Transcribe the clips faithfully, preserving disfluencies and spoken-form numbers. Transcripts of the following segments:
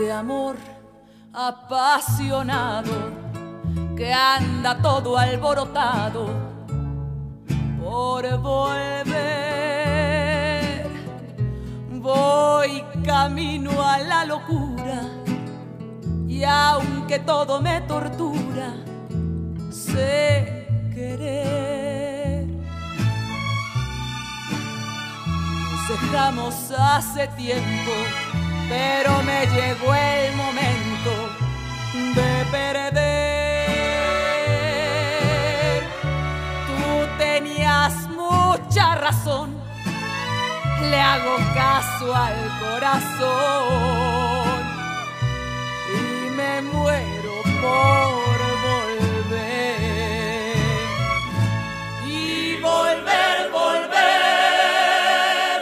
Este amor apasionado que anda todo alborotado por volver. Voy camino a la locura y aunque todo me tortura, sé querer. Nos dejamos hace tiempo, pero me llegó el momento de perder. Tú tenías mucha razón, le hago caso al corazón y me muero por volver. Y volver, volver,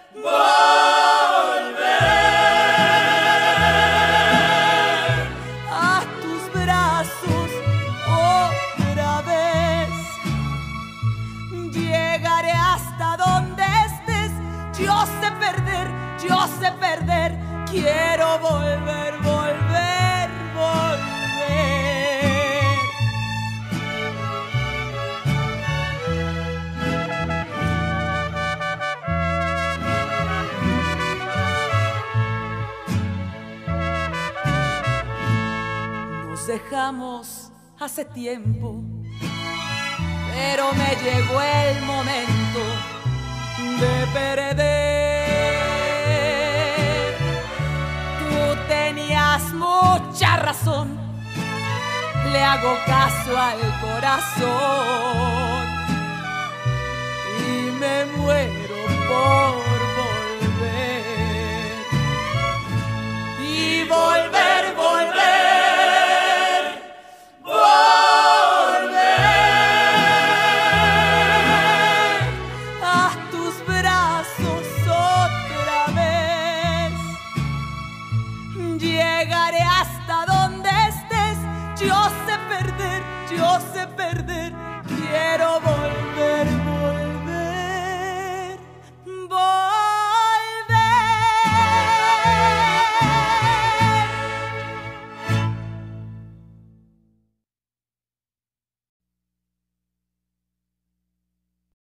volver a tus brazos otra vez. Llegaré hasta donde estés. Yo sé perder, yo sé perder. Quiero volver, volver, volver. Nos dejamos hace tiempo, pero me llegó el momento de perder. Tú tenías mucha razón, le hago caso al corazón y me muero por